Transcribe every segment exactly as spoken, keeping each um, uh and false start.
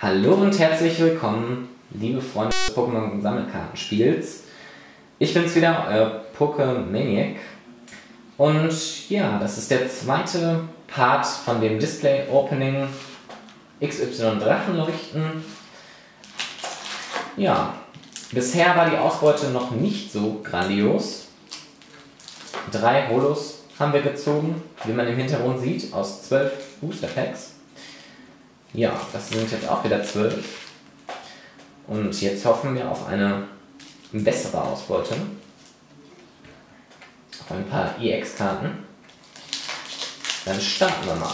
Hallo und herzlich willkommen, liebe Freunde des Pokémon-Sammelkartenspiels. Ich bin's wieder, euer Pokemaniac. Und ja, das ist der zweite Part von dem Display-Opening X Y Drachenleuchten. Ja, bisher war die Ausbeute noch nicht so grandios. Drei Holos haben wir gezogen, wie man im Hintergrund sieht, aus zwölf Booster Packs. Ja, das sind jetzt auch wieder zwölf. Und jetzt hoffen wir auf eine bessere Ausbeute. Auf ein paar E X-Karten. Dann starten wir mal.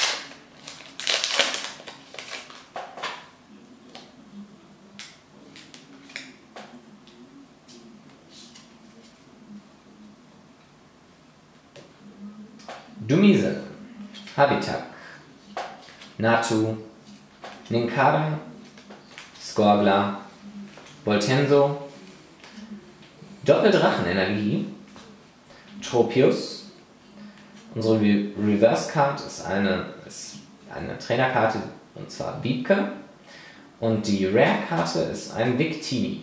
Dumise, Habitak, Natu, Nincada, Scorbler, Voltenso, Doppeldrachenenergie, Tropius. Unsere Re Reverse Card ist eine, ist eine Trainerkarte, und zwar Wiebke. Und die Rare Karte ist ein Victini.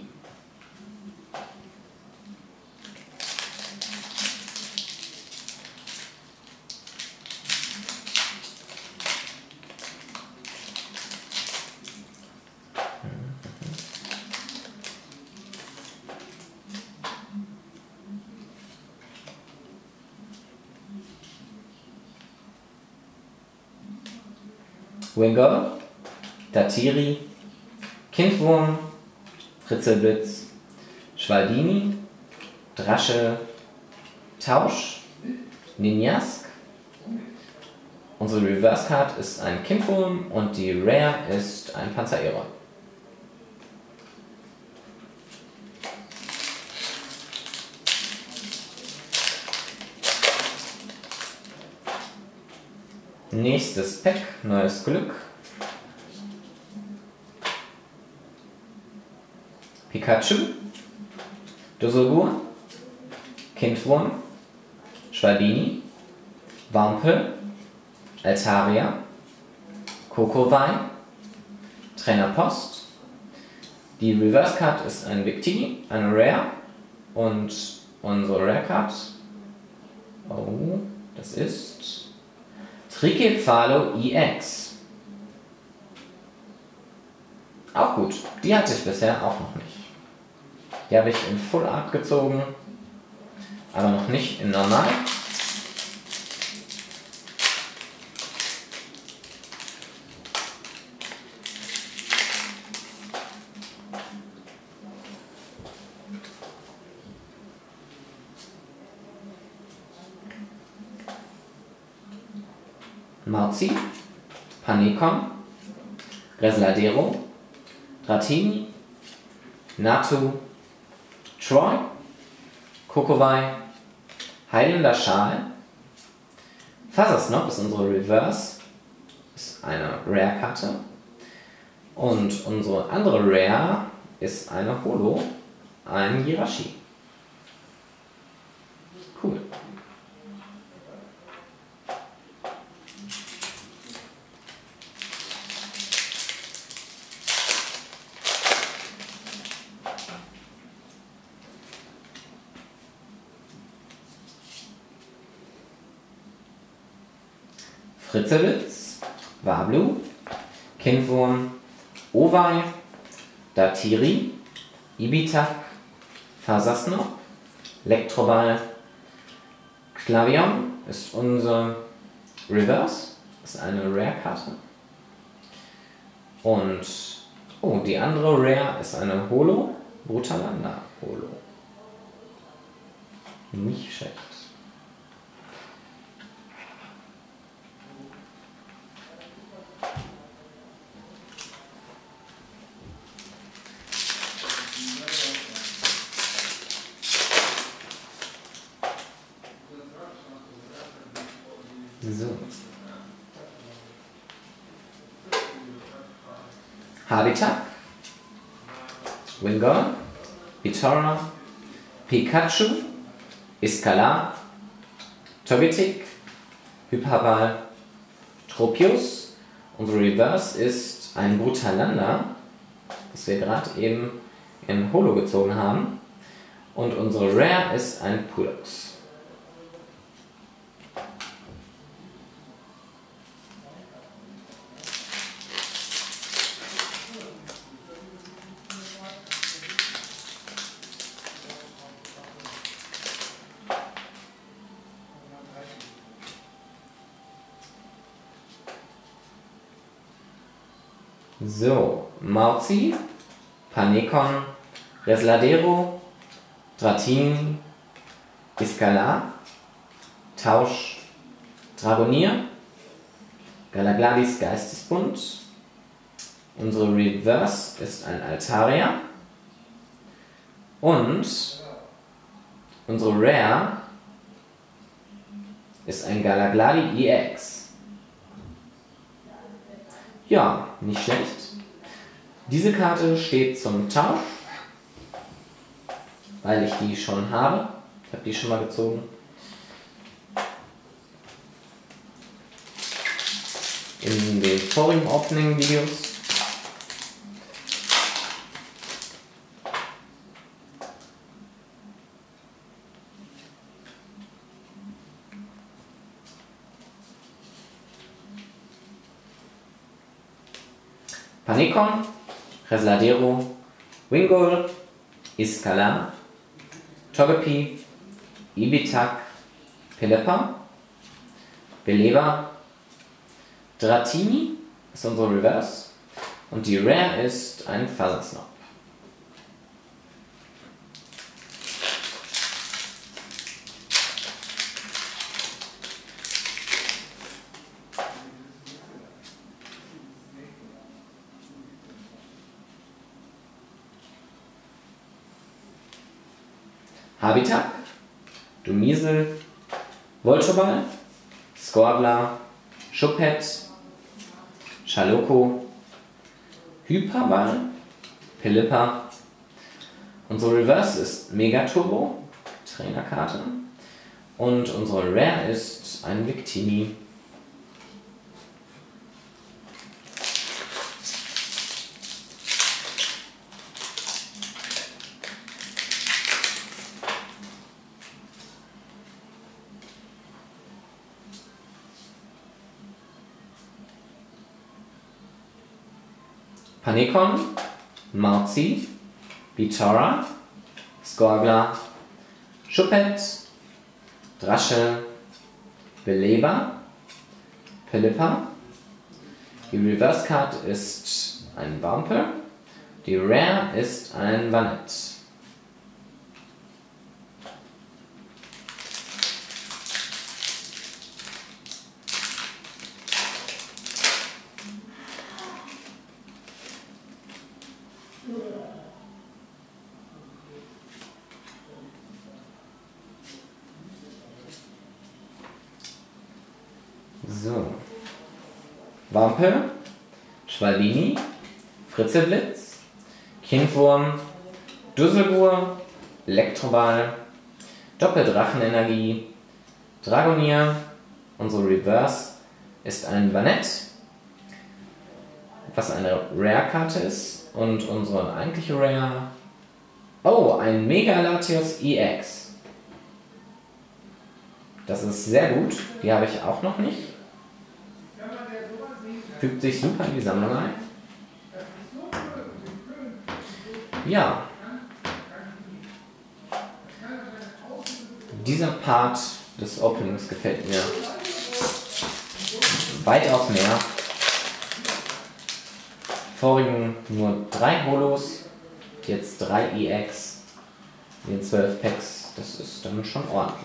Wingull, Datiri, Kindwurm, Fritzelblitz, Schwaldini, Drasche, Tausch, Ninjask. Unsere Reverse Card ist ein Kindwurm und die Rare ist ein Panzereron. Nächstes Pack, neues Glück. Pikachu, Dusselgur, Kindwurm, Schwalbini, Wampel, Altaria, Kokowai, Trainerpost. Die Reverse Card ist ein Victini, eine Rare. Und unsere Rare Card, oh, das ist Tricephalo E X. Auch gut. Die hatte ich bisher auch noch nicht. Die habe ich in Full Art gezogen, aber noch nicht in Normal. Mauzi, Panicom, Resladero, Dratini, Natu, Troy, Kokowai, Heilender Schal. Fasersnob ist unsere Reverse, ist eine Rare-Karte. Und unsere andere Rare ist eine Holo, ein Jirachi. Cool. Fritzelblitz, Wablu, Kindwurm, Owei, Datiri, Ibitak, Fasersnob, Elektroball, Clavion ist unser Reverse, ist eine Rare-Karte. Und oh, die andere Rare ist eine Holo, Brutalanda Holo. Nicht schlecht. So. Habitak, Wingull, Vitora, Pikachu, Iskala, Togetic, Hyperball, Tropius. Unsere Reverse ist ist ein Brutalanda, das wir gerade eben in Holo gezogen haben. Und unsere Rare ist ein Pulox. So, Mauzi, Panekon, Resladero, Dratini, Iskala, Tausch, Dragonier, Galagladis Geistesbund. Unsere Reverse ist ein Altaria. Und unsere Rare ist ein Galagladi E X. Ja, nicht schlecht. Diese Karte steht zum Tausch, weil ich die schon habe. Ich habe die schon mal gezogen. In den vorigen Opening-Videos. Panekon, Resladero, Wingol, Iskala, Togepi, Ibitak, Pelipper, Beleber, Dratini ist unsere Reverse und die Rare ist ein Fasersnob. Habitat, Dumiesel, Voltoball, Scorbler, Schuppet, Schaloko, Hyperball, Pelipper. Unsere Reverse ist Megaturbo, Trainerkarte. Und unsere Rare ist ein Victini. Panekon, Mauzi, Bitora, Scorbler, Schuppet, Drasche, Beleber, Pelipper. Die Reverse Card ist ein Bumper. Die Rare ist ein Vanette. So. Wampe, Schwalbini, Fritzeblitz, Kindwurm, Dusselgur, Elektroball, Doppeldrachenenergie, Dragonier. Unsere Reverse ist ein Vanette, was eine Rare-Karte ist. Und unsere eigentliche Rare... Oh, ein Mega Latios E X. Das ist sehr gut. Die habe ich auch noch nicht. Fügt sich super in die Sammlung ein. Ja. Dieser Part des Openings gefällt mir weitaus mehr. Vorigen nur drei Holos, jetzt drei E X in den zwölf Packs. Das ist dann schon ordentlich.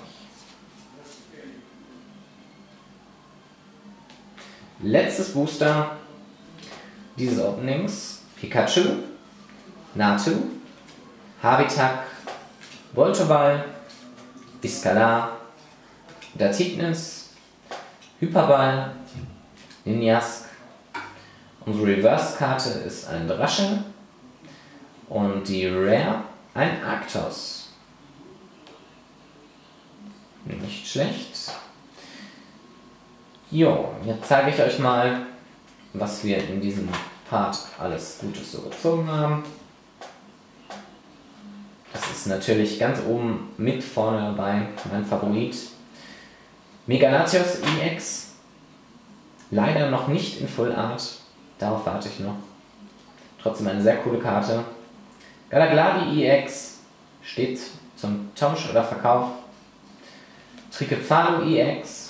Letztes Booster dieses Openings: Pikachu, Natu, Habitak, Voltoball, Iskala, Datignis, Hyperball, Ninjask. Unsere Reverse-Karte ist ein Drasche und die Rare ein Arctos. Nicht schlecht. Jo, jetzt zeige ich euch mal, was wir in diesem Part alles Gutes so gezogen haben. Das ist natürlich ganz oben mit vorne dabei, mein Favorit. Megalatios E X. Leider noch nicht in Full Art. Darauf warte ich noch. Trotzdem eine sehr coole Karte. Galaglavi E X steht zum Tausch oder Verkauf. Tricephalo E X.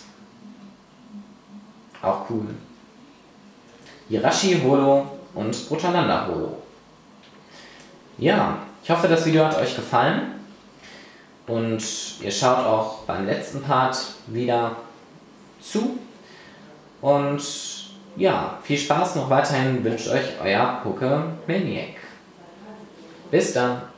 Auch cool. Hirashi Holo und Rotananda Holo. Ja, ich hoffe, das Video hat euch gefallen. Und ihr schaut auch beim letzten Part wieder zu. Und ja, viel Spaß noch weiterhin wünscht euch euer Pokemaniac. Bis dann!